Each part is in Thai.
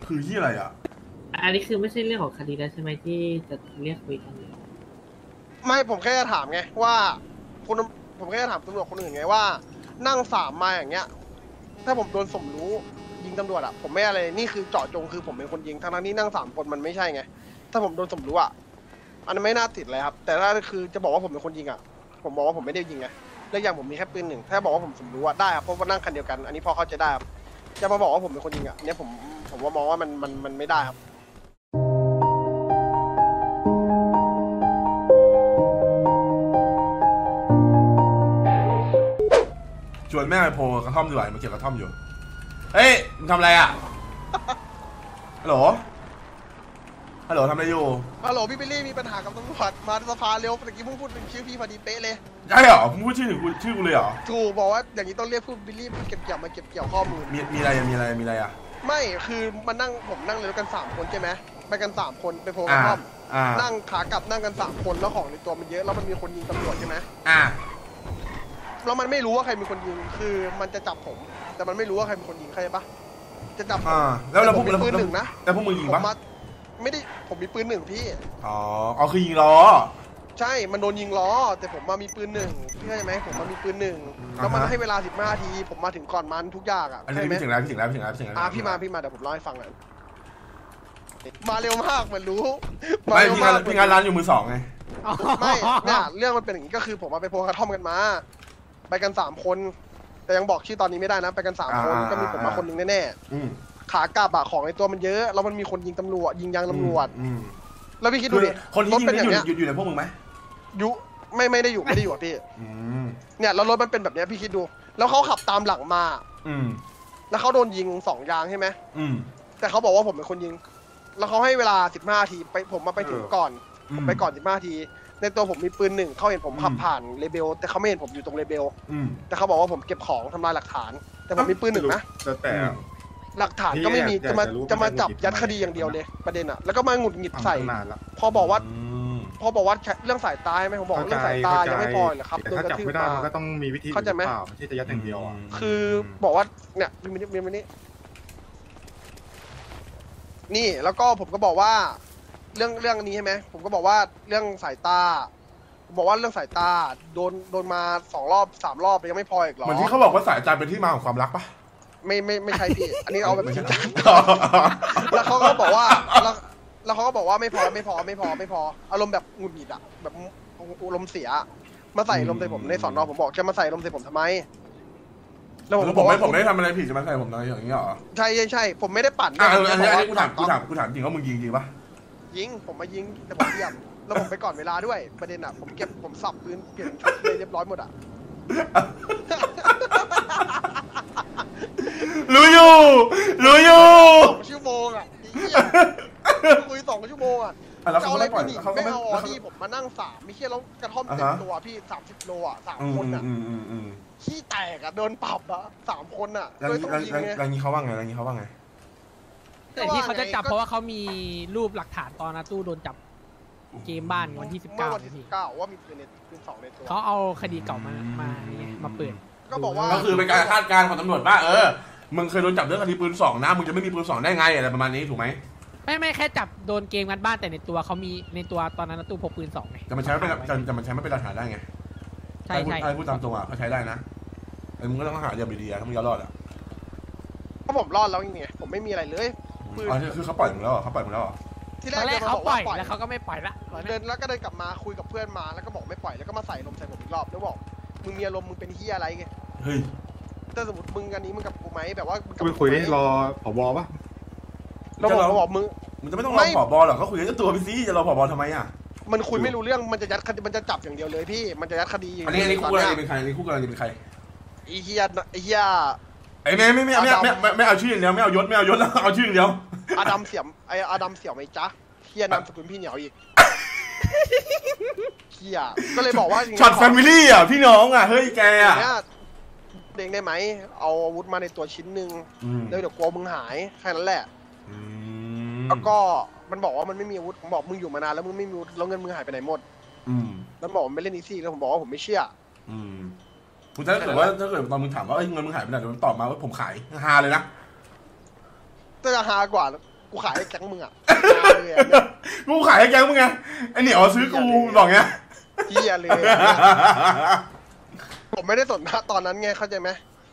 คือที่อะไรอ่ะอันนี้คือไม่ใช่เรื่องของคดีแล้วใช่ไหมที่จะเรียกคุยกันเลยไม่ผมแค่จะถามไงว่าคุณผมแค่จะถามตำรวจคนอื่นไงว่านั่งสามมาอย่างเงี้ยถ้าผมโดนสมรู้ยิงตำรวจอะผมไม่อะไรนี่คือเจาะจงคือผมเป็นคนยิงทั้งที่นั่งสามคนมันไม่ใช่ไงถ้าผมโดนสมรู้อะอันนั้นไม่น่าติดเลยครับแต่ถ้าคือจะบอกว่าผมเป็นคนยิงอะผมบอกว่าผมไม่ได้ยิงไงและอย่างผมมีแค่ปืนหนึ่งถ้าบอกว่าผมสมรู้อะได้ครับเพราะว่านั่งคันเดียวกันอันนี้พอเข้าใจได้ครับจะมาบอกว่าผมเป็นคนยิงอะเนี่ยผมว่ามองว่ามันไม่ได้ครับชวนแม่ไปโพกระท่อมดีกว่ามาเก็บกระท่อมอยู่เฮ้ยมึงทำอะไรอ่ะฮัลโหลฮัลโหลทำอะไรอยู่ฮัลโหลพี่บิลลี่มีปัญหากับตำรวจมาสภาเร็วเมื่อกี้เพิ่งพูดถึงชื่อพี่พอดีเป๊ะเลยใช่เหรอมึงพูดชื่อกูเลยเหรอถูกบอกว่าอย่างนี้ต้องเรียกพูดบิลลี่มาเก็บเกี่ยวข้อมูลมีอะไรอ่ะไม่คือมันนั่งผมนั่งเลยกัน3คนใช่ไหมไปกัน3คนไปโพกระท่อมนั่งขากลับนั่งกัน3คนแล้วของในตัวมันเยอะแล้วมันมีคนยิงตำรวจใช่ไหมแล้วมันไม่รู้ว่าใครเป็นคนยิงคือมันจะจับผมแต่มันไม่รู้ว่าใครเป็นคนยิงใครปะจะจับแล้วผมมีปืนหนึ่งนะแล้วพวกมึงยิงปะไม่ได้ผมมีปืนหนึ่งพี่เอาคือยิงล้อใช่มันโดนยิงล้อแต่ผมมามีปืนหนึ่งพี่เข้าใจไหมผมมามีปืนหนึ่งแล้วมันให้เวลา15 นาทีผมมาถึงก่อนมันทุกอย่างอ่ะอันนี้พี่ถึงแล้วพี่มาพี่มาเดี๋ยวผมเล่าให้ฟังเลยมาเร็วมากเหมือนรู้ไม่พี่งานร้านอยู่มือ2ไงไม่เนี่ยเรื่องมันเป็นอย่างนี้ก็คือผมมาไปโพกระท่อมกันมาไปกัน3คนแต่ยังบอกชื่อตอนนี้ไม่ได้นะไปกัน3คนก็มีผมมาคนหนึ่งแน่ๆขากลับของในตัวมันเยอะแล้วมันมีคนยิงตำรวจยิงยางตำรวจแล้วพี่คิดดูดิคนที่ยิงนี่อยู่ในพวกมึงไหมยุไม่ได้อยู่พี่เนี่ยแล้วรถมันเป็นแบบนี้พี่คิดดูแล้วเขาขับตามหลังมาแล้วเขาโดนยิง2 ยางใช่ไหมแต่เขาบอกว่าผมเป็นคนยิงแล้วเขาให้เวลา15 นาทีไปผมมาไปถึงก่อนไปก่อน15 นาทีในตัวผมมีปืนหนึ่งเขาเห็นผมขับผ่านเลเบลแต่เขาไม่เห็นผมอยู่ตรงเลเบลแต่เขาบอกว่าผมเก็บของทำลายหลักฐานแต่ผมมีปืนหนึ่งนะแต่หลักฐานก็ไม่มีจะมาจับยัดคดีอย่างเดียวเลยประเด็นอะแล้วก็มาหงุดหงิดใส่พอบอกว่าเรื่องสายตาไหมผมบอกเรื่องสายตายังไม่พอเหรอครับโดนกระทืบมาก็ต้องมีวิธีเข้าใจไหมไม่ใช่จะยัดอย่างเดียวอ่ะคือบอกว่าเนี่ยมีนี่แล้วก็ผมก็บอกว่าเรื่องนี้ใช่ไหมผมก็บอกว่าเรื่องสายตาบอกว่าเรื่องสายตาโดนมา2 รอบ 3 รอบยังไม่พออีกหรอเหมือนที่เขาบอกว่าสายตาเป็นที่มาของความรักปะไม่ใช่พี่อันนี้เอาแบบจริงจังแล้วเขาก็บอกว่าแล้วเขาก็บอกว่าไม่พออารมณ์แบบหงุดหงิดอะแบบอารมณ์เสียมาใส่ลมใส่ผมในสอนอผมบอกจะมาใส่ลมใส่ผมทำไมแล้วผมบอกว่าผมไม่ได้ทำอะไรผิดจะมาใส่ผมอะไรอย่างเงี้ยหรอใช่ผมไม่ได้ปั่นอันนี้กูถามจริงว่ามึงยิงปะยิงผมมายิงแต่ผมเยี่ยมแล้วผมไปก่อนเวลาด้วยประเด็นอะผมสับปืนเปลี่ยนชุดเรียบร้อยหมดอะรู้อยู่ 2 ชั่วโมงอ่ะคุย2 ชั่วโมงอ่ะจะเอาอะไรไปหนีไม่เอาพี่ผมมานั่ง3ไม่เคี่ยแล้วกระท่อมเต็มตัวพี่30 โลอ่ะ3 คนอ่ะขี้แตกอ่ะโดนปรับอ่ะ3 คนอ่ะด้วยต้องยิงไงอย่างนี้เขาว่าไงแต่ที่เขาจะจับเพราะว่าเขามีรูปหลักฐานตอนนาตู้โดนจับเกมบ้านวันที่19 ว่ามีปืน2 ในตัวเขาเอาคดีเก่ามาเปิดก็บอกว่าก็คือเป็นการคาดการณ์ของตำรวจว่ามึงเคยโดนจับเรื่องคดีปืน2นะมึงจะไม่มีปืน2ได้ไงอะไรประมาณนี้ถูกไหมไม่แค่จับโดนเกมงัดบ้านแต่ในตัวเขามีในตัวตอนนั้นนาตู้พกปืน2ไงแต่มันใช้ไม่เป็นหลักฐานได้ไงใช่พูดตามตรงอ่ะเขาใช้ได้นะไอ้มึงก็ต้องหาอย่างดีๆถ้ามึงจะรอดอ่ะเพราะผมรอดแล้วไงผมไม่มีอะไรเลยคือเขาปล่อยมึงแล้วที่แรกเขาปล่อยแล้วเขาก็ไม่ปล่อยละเดินแล้วก็เดินกลับมาคุยกับเพื่อนมาแล้วก็บอกไม่ปล่อยแล้วก็มาใส่ลมใส่ผมอีกรอบแล้วบอกมึงมีอารมณ์มึงเป็นเฮียอะไรไงเฮ้ยถ้าสมมติมึงอันนี้มึงกับกูไหมแบบว่าไปคุยได้รอผบป่ะเราบอกมึงจะไม่ต้องรอผบหรอกก็คุยกันตัวไปสิจะรอผบทำไมอ่ะมันคุยไม่รู้เรื่องมันจะยัดคดีมันจะจับอย่างเดียวเลยพี่มันจะยัดคดีอันนี้คู่กรณีเป็นใครไอ้เฮียไอ้แม่ไม่เอาชื่ออย่างเดียวไม่เอายศแล้วเอาชื่ออย่างเดียวอาดัมเสี่ยมไหมจ๊ะเฮียนามสกุลพี่เหนียวอีกเฮียก็เลยบอกว่าช็อตแฟมิลี่อ่ะพี่น้องอ่ะเฮ้ยแกอ่ะเด้งได้ไหมเอาอาวุธมาในตัวชิ้นหนึ่งแล้วเดี๋ยวกลัวมึงหายแค่นั้นแหละแล้วก็มันบอกว่ามันไม่มีอาวุธผมบอกมึงอยู่มานานแล้วมึงไม่มีแล้วเงินมึงหายไปไหนหมดแล้วบอกมันไม่เล่นอีซี่แล้วผมบอกว่าผมไม่เชื่อคุณถ้าเกิดตอนมึงถามว่าเงินมึงหายไปไหนโดนตอบมาว่าผมขายฮาเลยนะจะฮากว่ากูขายให้แก๊งมึงอ่ะกูขายให้แกมึงไงไอเหนียวซื้อกูบอกเงี้ยเฮียเลยผมไม่ได้สนนะตอนนั้นไงเข้าใจไหม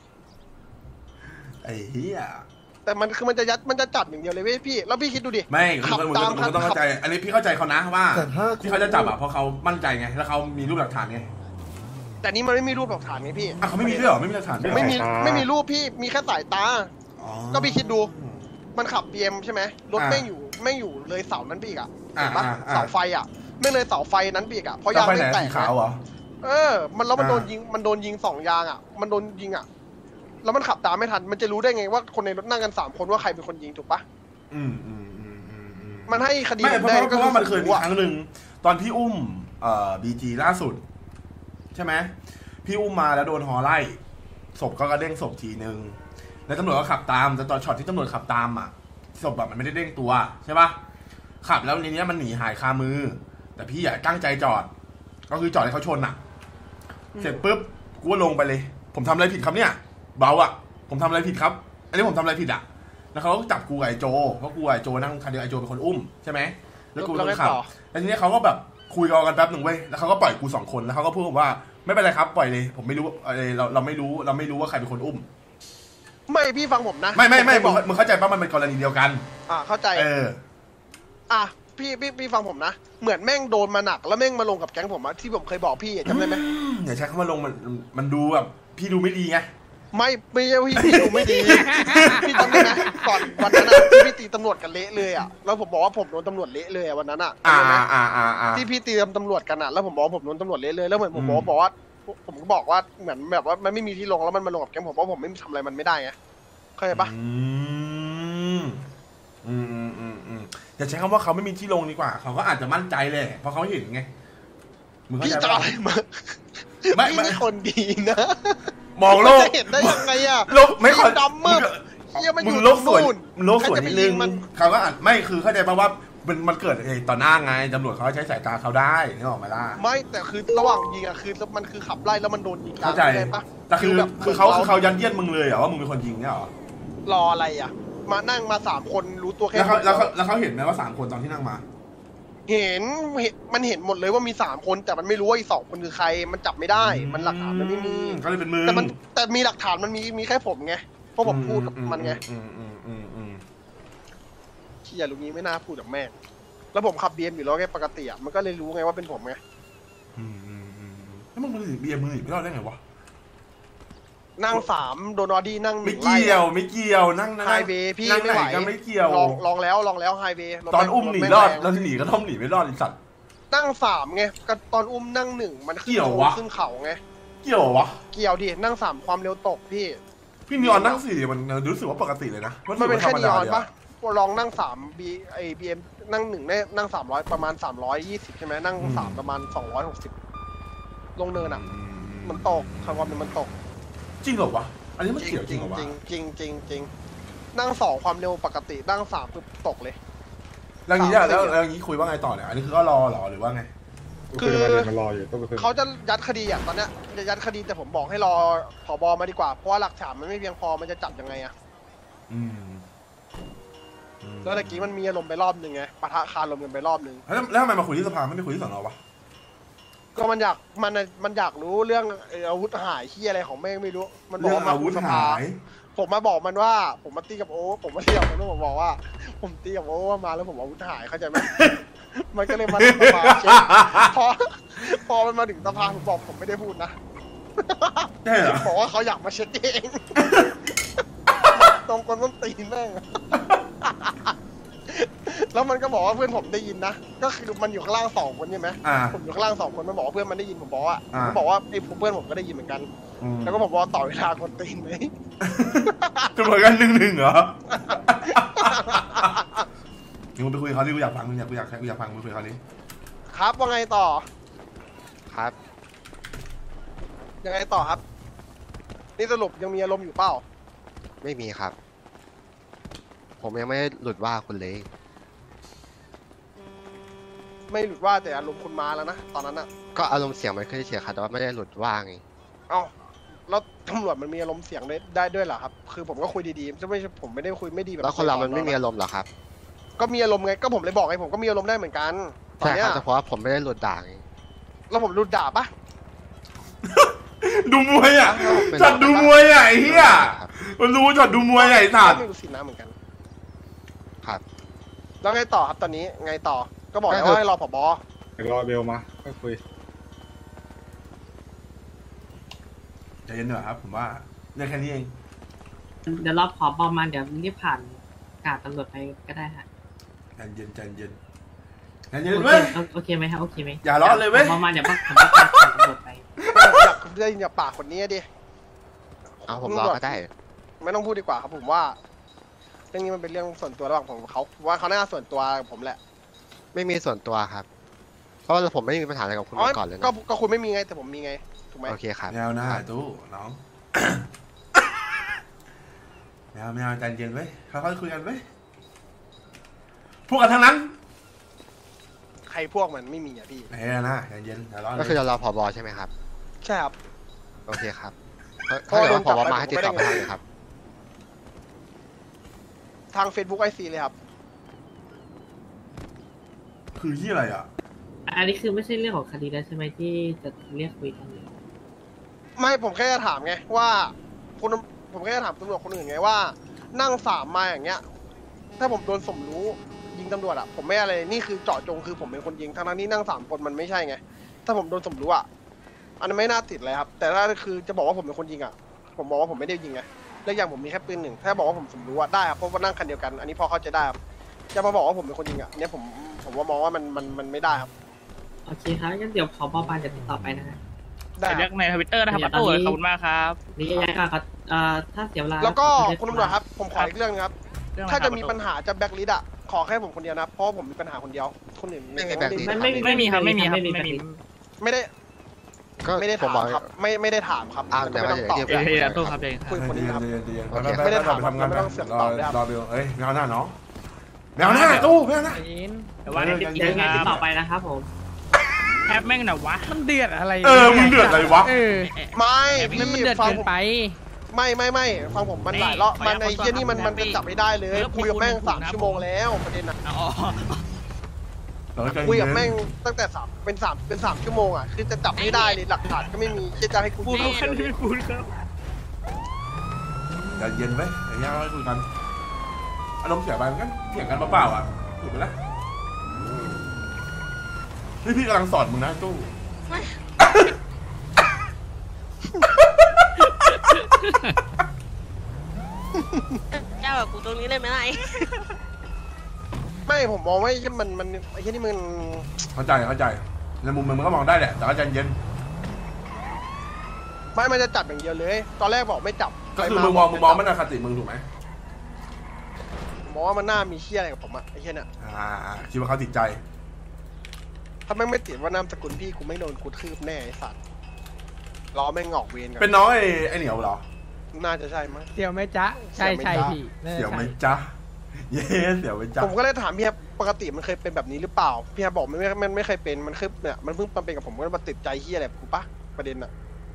ไอ้เหี้ยแต่มันคือมันจะจับอย่างเดียวเลยเว้ยพี่แล้วพี่คิดดูดิไม่ขับมึงตามต้องเข้าใจ อันนี้พี่เข้าใจเขานะว่าแต่ถ้าที่เขาจะจับอ่ะเพราะเขามั่นใจไงแล้วเขามีรูปหลักฐานไงแต่นี่มันไม่มีรูปหลักฐานไงพี่อ่ะเขาไม่มีด้วยเหรอไม่มีหลักฐานด้วยเหรอไม่มีรูปพี่มีแค่สายตาอ๋อก็พี่คิดดู มันขับ BM ใช่ไหมรถแม่งอยู่เลยเสานั้นไปอีกอ่ะเห็นปะเสาไฟอ่ะไม่เลยเสาไฟนั้นไปอีกอ่ะเพราะยางไฟไม่ไหนแตสีกขาวเหรอมันแล้วมันโดนยิง2 ยางอ่ะมันโดนยิงอ่ะแล้วมันขับตามไม่ทันมันจะรู้ได้ไงว่าคนในรถนั่งกัน3 คนว่าใครเป็นคนยิงถูกปะมันให้คดีไม่เพได้ราะว่ามันเคยมีครั้งหนึ่งตอนพี่อุ้มBG ล่าสุดใช่ไหมพี่อุ้มมาแล้วโดนฮอไล่ศพก็กระเด้งศพทีนึงแล้วตำรวจก็ขับตามแต่ตอนช็อตที่ตำรวจขับตามอ่ะศพแบบมันไม่ได้เด้งตัวใช่ปะขับแล้วในนี้มันหนีหายคามือแต่พี่อ่ะตั้งใจจอดก็คือจอดให้เขาชนอ่ะเสร็จปุ๊บกูก็ลงไปเลยผมทำอะไรผิดครับเนี่ยเบาอ่ะผมทำอะไรผิดครับอันนี้ผมทำอะไรผิดอ่ะแล้วเขาก็จับกูกับไอโจเพราะกูกับไอโจนั่งคันเดียวไอโจเป็นคนอุ้มใช่ไหมแล้วกูเป็นคนขับแล้วทีนี้เขาก็แบบคุยกันแป๊บหนึ่งเว้ยแล้วเขาก็ปล่อยกู2 คนแล้วเขาก็พูดว่าไม่เป็นไรครับปล่อยเลยผมไม่รู้เราไม่รู้ว่าใครเป็นคนอุ้มไม่พี่ฟังผมนะไม่มึงเข้าใจป่ะมันเป็นกรณีเดียวกันเข้าใจพี่ฟังผมนะเหมือนแม่งโดนมาหนักแล้วแม่งมาลงกับแก๊งผมอะที่ผมเคยบอกพี่จำได้ไหมอย่าใช้คำว่าลงมันดูแบบพี่ดูไม่ดีไงไม่ใช่พี่ดูไม่ดีพี่จำได้ไหมก่อนวันนั้นอะที่พี่ตีตำรวจกันเละเลยอะแล้วผมบอกว่าผมโดนตำรวจเละเลยอะวันนั้นอะที่พี่ตีตำรวจกันอะแล้วผมบอกว่าผมโดนตำรวจเละเลยแล้วเหมือนผมบอกว่าผมก็บอกว่าเหมือนแบบว่ามันไม่มีที่ลงแล้วมันมาลงกับแก๊งผมเพราะผมไม่ทำอะไรมันไม่ได้ไงเข้าใจปะอย่าใช้คำว่าเขาไม่มีที่ลงดีกว่าเขาก็อาจจะมั่นใจเลยเพราะเขาเห็นไงพี่จะอะไรมาไม่คนดีนะมองโลกเห็นได้ยังไงอะโลกไม่ค่อยดำมืดมึงโลกสวยนิดนึงเขาก็อาจไม่คือเข้าใจป่ะว่ามันเกิดต่อหน้าไงตำรวจเขาใช้สายตาเขาได้นึกออกไหมล่ะไม่แต่คือระหว่างยิงอะคือมันคือขับไล่แล้วมันโดนยิงเข้าใจปะแต่คือเขายัดเยียดมึงเลยเหรอว่ามึงเป็นคนยิงเนี่ยหรอรออะไรอะมานั่งมา3 คนรู้ตัวแค่แล้วเขาเห็นไหมว่า3 คนตอนที่นั่งมาเห็นมันเห็นหมดเลยว่ามี3 คนแต่มันไม่รู้ว่าอีก2 คนคือใครมันจับไม่ได้มันหลักฐานมันไม่มีก็เลยเป็นมือแต่มีหลักฐานมันมีแค่ผมไงเพราะผมพูดกับมันไงเชี่ยลูกนี้ไม่น่าพูดกับแม่แล้วผมขับBMอยู่แล้วไงปกติอ่ะมันก็เลยรู้ไงว่าเป็นผมไงแล้วมึงBMมือไม่รอดได้ไงวะนั่ง3โดนอดี้นั่ง1 ไม่เกี่ยวนั่งไฮเวย์พี่ไม่ไหวไม่เกี่ยวลองแล้วไฮเวย์ตอนอุ้มหนีรอดแล้วที่หนีก็ต้องหนีไม่รอดไอ้สัตว์นั่ง3ไงก็ตอนอุ้มนั่ง1มันขึ้นเขาไงเกี่ยววะเกี่ยวดินั่ง3ความเร็วตกพี่นีออนนั่ง4มันรู้สึกว่าปกติเลยนะมันเป็นแค่นีออนปะลองนั่ง3 BM นั่ง1นั่ง300ประมาณ320ใช่ไหมนั่ง3ประมาณ260ลงเนินอ่ะมันตกความเร็วมันตกจริงเหรอวะอันนี้มันเกี่ยวจริงเหรอวะจริงนั่ง2ความเร็วปกตินั่ง3คือตกเลยแล้วอย่างนี้คุยว่าไงต่อเนี่ยอันนี้คือก็รอหรอหรือว่าไงคือเขาจะยัดคดีอ่ะตอนเนี้ยจะยัดคดีแต่ผมบอกให้รอผบ.มาดีกว่าเพราะว่าหลักฐานมันไม่เพียงพอมันจะจับยังไงอ่ะแล้วเมื่อกี้มันมีอารมณ์ไปรอบนึงไงปะทะคารมกันไปรอบนึงแล้วทำไมมาคุยที่สภาไม่ได้คุยที่สน.วะก็มันอยากรู้เรื่องอาวุธหายที่อะไรของแม่ไม่รู้มันบอกว่าอาวุธหายผมมาบอกมันว่าผมมาตีกับโอ้ผมมาเที่ยวมันผมบอกว่าผมตีกับโอ้ว่ามาแล้วผมอาวุธหายเข้าใจไหมมันก็เลยมาถึงสภาเช็คพอมันมาถึงสภาผมบอกผมไม่ได้พูดนะบอกว่าเขาอยากมาเช็คเองตรงคนต้นตีนแม่งแล้วมันก็บอกว่าเพื่อนผมได้ยินนะก็คือมันอยู่ข้างล่าง2 คนใช่ไหมผมอยู่ข้างล่าง2 คนมันบอกว่าเพื่อนมันได้ยินผมบอกว่าไอ้เพื่อนผมก็ได้ยินเหมือนกันแล้วก็ผมบอกต่อเวลาคนตีนไหมจะเหมือนกัน1-1เหรอมึงไปคุยเขาดิกูอยากฟังมึงกูอยากฟังมึงคุยเขาดิครับว่าไงต่อครับยังไงต่อครับนี่สรุปยังมีอารมณ์อยู่เปล่าไม่มีครับผมยังไม่หลุดว่าคุณเลยไม่หลุดว่าแต่อารมณ์คุณมาแล้วนะตอนนั้นอ่ะก็อารมณ์เสียงมันขึ้นเฉยครับแต่ว่าไม่ได้หลุดว่าไงเอ้าแล้วตำรวจมันมีอารมณ์เสียงได้ด้วยเหรอครับคือผมก็คุยดีๆจะไม่ผมไม่ได้คุยไม่ดีแบบแล้วคนเรามันไม่มีอารมณ์เหรอครับก็มีอารมณ์ไงก็ผมเลยบอกไงผมก็มีอารมณ์ได้เหมือนกันตอนใช่เนี้คยรับแต่เพราะว่าผมไม่ได้หลุดด่าไงแล้วผมรุดด่าปะดูมวยอ่ะช็อตดูมวยอ่ะไอ้เหี้ยครับมันรู้ช็อตดูมวยไอ้สัตว์ไม่รู้สินะเหมือนกันครับแล้วไงต่อครับตอนนี้ไงต่อก็บอกแล้วก็คือว่าให้รอผบเดี๋ยวรอเบลมาค่อยคุยใจเย็นหน่อยครับ ผมว่าเรื่องแค่นี้เองเดี๋ยวรอผอบอมาเดี๋ยวรีบผ่านกาดตำรวจไปก็ได้ฮะใจเย็นใจเย็นใจเย็นโอเคเว้ยโอเคไหมฮะโอเคไหมอย่าร้อนเลยเว้ยผบมาเดี๋ยวผมจะกาดตำรวจไปอยากได้ยินจากปากคนนี้ดิเอาผมรอก็ได้ไม่ต้องพูดดีกว่าครับผมว่าเรื่องนี้มันเป็นเรื่องส่วนตัวระหว่างผมกับเขาว่าเขาน่าส่วนตัวกับผมแหละไม่มีส่วนตัวครับ เพราะว่าผมไม่ได้มีปัญหาอะไรกับคุณมาก่อนเลยนะก็คุณไม่มีไงแต่ผมมีไงถูกไหมโอเคครับแนวหน้าตู้น้อง แนวใจเย็นเว้ยค่อยๆคุยกันเว้ยพวกกันทั้งนั้นใครพวกมันไม่มีอ่ะพี่แนวหน้าใจเย็นอย่าร้อนก็คือเลยจะรอผบใช่ไหมครับใช่ครับโอเคครับถ้าเกิดว่าผบมาให้ติดต่อมาทางไหนครับทาง Facebook IC เลยครับคือที่อะไรอ่ะอันนี้คือไม่ใช่เรื่องของคดีแล้วใช่ไหมที่จะเรียกคุยกันเนี่ยไม่ผมแค่จะถามไงว่าคุณผมแค่จะถามตำรวจคนอื่นไงว่า นั่งสามมาอย่างเงี้ย ถ้าผมโดนสมรู้ยิงตำรวจอะผมไม่อะไรนี่คือเจาะจงคือผมเป็นคนยิงทั้งที่นั่ง3 คนมันไม่ใช่ไงถ้าผมโดนสมรู้อะอันนั้นไม่น่าติดเลยครับ แต่ถ้าคือจะบอกว่าผมเป็นคนยิงอะผมบอกว่าผมไม่ได้ยิงไงและอย่างผมมีแค่ปืนหนึ่งถ้าบอกว่าผมสมรู้อะได้ครับเพราะว่านั่งคันเดียวกัน อันนี้พอเข้าใจได้ครับจะมาบอกว่าผมเป็นคนยิงอะเนี่ยผมว่ามองว่ามันไม่ได้ครับโอเคครับงั้นเดี๋ยวผอบอมาจะติดต่อไปนะฮะได้ไปคเลืรัอบ กในทวิตเตอร์นะครับเดี๋ป้ายวตอนตู่นี้ขอบคุณมากครับนี่ยังไงก็ถ้าเสียเวลาแล้วก็ขอคุณตำรวจครับผมขออีกเรื่องนึงครับเรื่องอะไรถ้าครัจะบมีปัญหาจะแบ็คลิสต์อะขอแค่ผมคนเดียวนะเพราะผมมีปัญหาคนเดียวคนอื่นไม่มี blacklist ไม่มีครับไม่มีครับไม่มีไม่ได้ก็ไม่ได้ผมถามบอกครับไม่ได้ถามครับอ้าวไม่ต้องตอบเดี๋ยวเดี๋ยวตู้ครับเดี๋ยวคุยคนนี้ครับใจเย็นโอเคไม่ได้ถามทำงานไม่ต้องเสือกตอบด้วยครับรอเบลเอ้ยแมวหน้าน้องแมวหน้าตู้แมวหน้าใจเย็นแต่ว่าในติ๊กเดี๋ยวยังไงคติดรับต่อไปนะครับผมแอปแม่งหน่อยวะมันเดือดอะไรมึงเดือดอะไรวะเออไม่มันพี่เดือดฟังเกินผมไปไม่ฟังผมมันหลายรอบมันในเยี่ยนี่มันจะจับไม่ได้เลยคุยกับแม่ง3 ชั่วโมงแล้วประเด็นอะอ๋อคุยกับแม่งตั้งแต่เป็น3 ชั่วโมงอะคือจะจับไม่ได้เลยหลักฐานก็ไม่มีจะให้กูพูดพูดแค่นี้พูดครับใจเย็นไว้เดี๋ยวย่าคุยกันอารมณ์เสียไปมันก็เถียงกันเปล่าๆอ่ะถูกไหมล่ะพี่กำลังสอนมึงนะตู้เจ้ากับกูตรงนี้เลยไหมล่ะไม่ผมมองว่าไอ้มันไอ้ที่นี่มันเข้าใจในมุมมึงมันก็มองได้แหละแต่ก็ใจเย็นไม่มันจะจับอย่างเดียวเลย ตอนแรกบอกไม่จับก็คือมึงมองมันในคติมึงถูกไหมมองว่ามันน่ามีเชี่ยอะไรกับผมอะไอ้เชี่ยเนี่ยคิดว่าเขาติดใจถ้าแม่งไม่ติดว่านามสกุลพี่กูไม่โดนกูทืบแน่ไอ้สัตว์ล้อแม่งงอกเวรกันเป็นน้องไอ้เหนียวเหรอน่าจะใช่มั้งเสี่ยวไหมจ๊ะ ใช่ใช่พี่น่าจะเสียวไหมใช่จ๊ะเย้เสียวไหมจ๊ะผมก็เลยถามพี่แฮปปกติมันเคยเป็นแบบนี้หรือเปล่าพี่แฮปบอกมันไม่เคยเป็นมันคือเนี่ยมันเพิ่งมาเป็นกับผมก็มาติดใจเฮียอะไรกูปะประเด็นอะ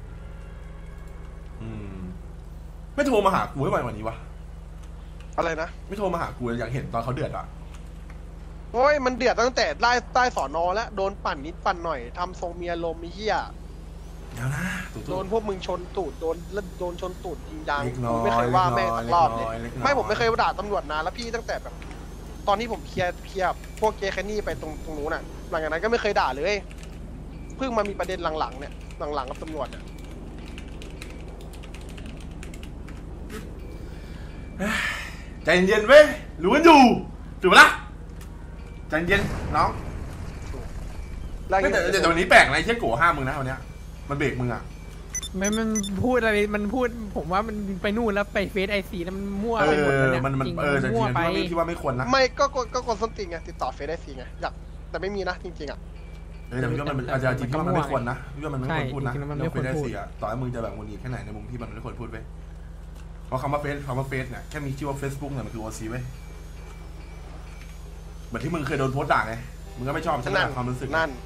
ไม่โทรมาหากูให้ไวกว่านี้วะอะไรนะไม่โทรมาหากูอยากเห็นตอนเขาเดือดอ่ะโอ้ยมันเดือดตั้งแต่ใต้สอนอแล้วโดนปั่นนิดปั่นหน่อยทำทรงเมียลมมีเฮียเดี๋ยวนะตุ๊โดนพวกมึงชนตูดโดนชนตูดยิงยางเล็กน้อยไม่เคยว่าแม่งสักรอบเลยเล็กน้อยไม่ผมไม่เคยด่าตำรวจนะแล้วพี่ตั้งแต่แบบ ตอนที่ผมเคลียร์พวกเจแคนนี่ไปตรงนู้นน่ะ หลังจากนั้นก็ไม่เคยด่าเลยเพิ่งมามีประเด็นหลังๆเนี่ยหลังๆกับตำรวจเนี่ยใจเย็นๆเว้ยรู้กันอยู่ถูกปะล่ะใจเย็นน้องแล้วแต่วันนี้แปลกนะไอ้เชี่ยโก้ห้ามมึงนะวันเนี้ยมันเบรกมึงอ่ะมันพูดอะไรมันพูดผมว่ามันไปนู่นแล้วไปเฟซICแล้วมันมั่วไปหมดแล้วเนี่ยมันจริงแต่มั่วไปที่ว่าไม่ควรนะไม่ก็กดส้นตีนไงติดต่อเฟซได้สิไงอยากแต่ไม่มีนะจริงๆอ่ะแต่พี่ว่ามันอาจจะจริงๆมันไม่ควรนะพี่ว่ามันไม่ควรพูดนะใช่จริงๆมันไม่ควรพูดเสียต่อให้มึงจะแบบงุนงิดแค่ไหนในมุมที่มันไม่ควรพูดเว้ยเพราะคำว่าเฟซเนี่ยแค่มีชื่อว่า Facebook เนี่ยมันคือ OC เว้ยเหมือนที่มึงเคยโดนโพสต์ด่าไงมึงก็ไม่ชอบใช่ไหมความรู้สึกนั่น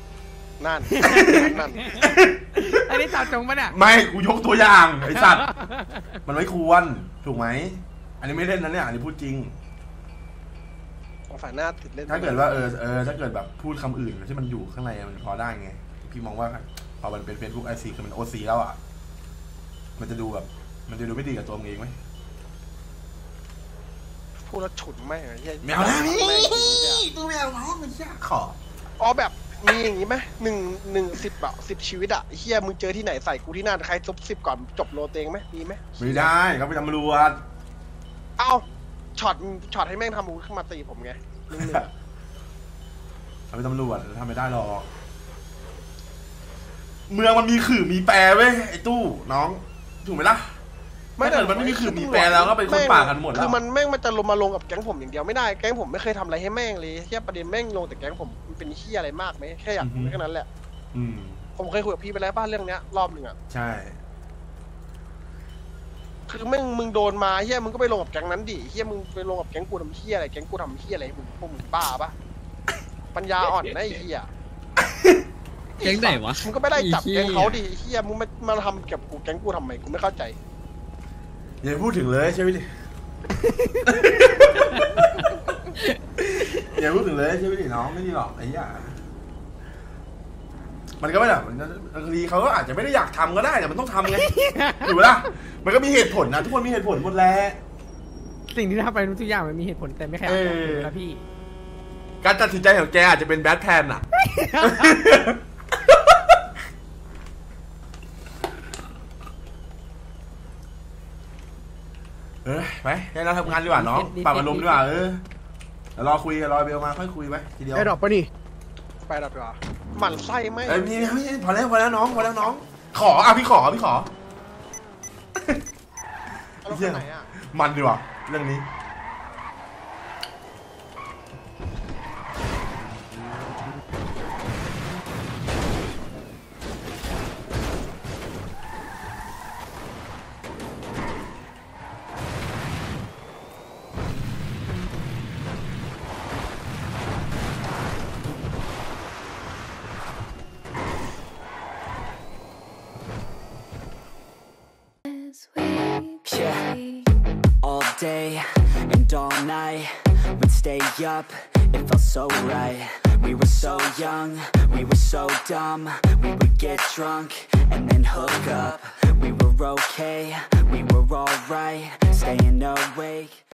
อันนี้ตัดจงปะเนี่ยไม่กูยกตัวอย่างไอ้สัตว์มันไม่ควรถูกไหมอันนี้ไม่เล่นนะเนี่ยอันนี้พูดจริงสงสัยหน้าติดเล่นถ้าเกิดว่าถ้าเกิดแบบพูดคำอื่นที่มันอยู่ข้างในมันพอได้ไงพี่มองว่าพอมันเป็น Facebook IC คือมัน OC แล้วอ่ะมันจะดูไม่ดีกับตัวมึงเองไหมพูดแล้วฉุนไหมไอ้เหี้ยไม่เอานะพี่แม่งจริงเนี่ยตู้ไม่เอาน้องมันยากขออ๋อแบบมีอย่างนี้ไหม10อะ10 ชีวิตอะเฮียมึงเจอที่ไหนใส่กูที่นั่นใครซุบ10ก่อนจบโลเตงไหมมีไหมไม่ได้เขาไปนตำรวจเอ้าช็อตให้แม่งทำมูขึ้นมาตีผมไงหนึ่งเขาไปนตำรวจทำไม่ได้หรอกเมืองมันมีขื่อมีแปรเว้ยไอ้ตู้น้องถูกไหมล่ะถ้าเกิดมันไม่มีขื่อมีแปรแล้วก็เป็นคนป่ากันหมดแล้วคือมันแม่งมันจะมาลงกับแก๊งผมอย่างเดียวไม่ได้แก๊งผมไม่เคยทำอะไรให้แม่งเลยเฮียประเด็นแม่งลงแต่แก๊งผมมันเป็นเฮียอะไรมากไหมแค่อยากรู้แค่นั้นแหละอืมผมเคยคุยกับพี่ไปแล้วบ้านเรื่องเนี้ยรอบหนึ่งอะใช่คือแม่งมึงโดนมาเฮียมึงก็ไปลงกับแก๊งนั้นดิเฮียมึงไปลงกับแก๊งกูทำเฮียอะไรแก๊งกูทำเฮียอะไรมึงพวกมึงบ้าปะปัญญาอ่อนนะไอ้เฮียแก๊งไหนวะมึงก็ไม่ได้จับแก๊งเขาดิเฮียมึงมาทำกับกูแก๊งกูทำไมกูไม่เข้าใจอย่าพูดถึงเลยใช่ไหมดิ อย่าพูดถึงเลยใช่ไหมดิน้องไม่ดีหรอกไอ้ย่ามันก็ไม่แบบบางทีเขาก็อาจจะไม่ได้อยากทำก็ได้แต่มันต้องทำไงถูกไหมล่ะมันก็มีเหตุผลนะทุกคนมีเหตุผลหมดแหล้วสิ่งที่ทำไปทุกอย่างมันมีเหตุผลแต่ไม่แค่นะพี่การตัดสินใจของแกอาจจะเป็นแบดแพนอะ ไปให้เราทำงานดีกว่าน้องปรับอารมณ์ดีกว่าเดี๋ยวรอคุยรอเบลมาค่อยคุยไปทีเดียวไอ้ดอกปะนี่ไปดอกดีกว่าหมั่นไส้ไหมนี่พอแล้วน้องขอพี่ขอเราไปไหนอะมันดีกว่าเรื่องนี้ Yeah, all day and all night, we'd stay up, it felt so right. We were so young, we were so dumb, we would get drunk and then hook up. We were okay, we were alright, staying awake.